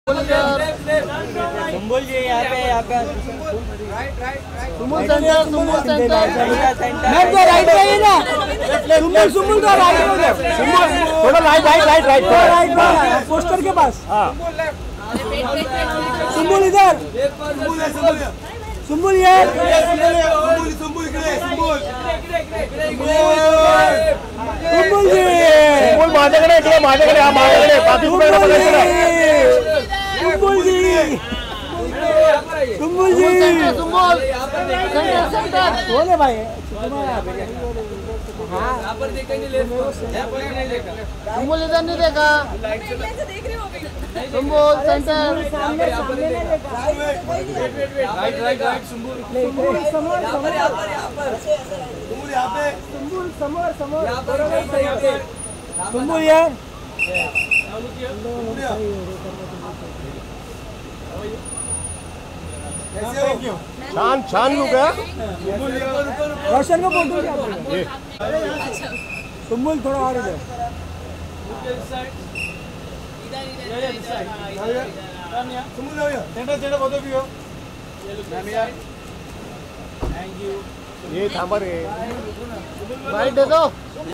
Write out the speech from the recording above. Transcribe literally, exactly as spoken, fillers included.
सुम्बुल जी यहाँ पे यहाँ पे Sumbul center Sumbul center ma'am तो राइट पे ही ना सुम्बुल सुम्बुल तो राइट में सुम्बुल थोड़ा राइट राइट राइट राइट थोड़ा राइट में पोस्टर के पास हाँ सुम्बुल इधर सुम्बुल ये सुम्बुल सुम्बुल सुम्बुल जी सुम्बुल माझ्याकडे इकडे माझ्याकडे हा माझ्याकडे पाच रुपये बघायचं सुम्बुल जी सुम्बुल जी सुम्बुल सेंटर सेंटर बोले भाई सुम्बुल इधर नहीं देखा Sumbul center right right right Sumbul Sumbul समोर समोर यहाँ पर यहाँ पर सुम्बुल यहाँ पे सुम्बुल समोर समोर यहाँ पर सुम्बुल यार छान छान लुक है रोशन को फोटो सुम्बुल थोड़ा और इधर ये थांबा रे राइट दे दो।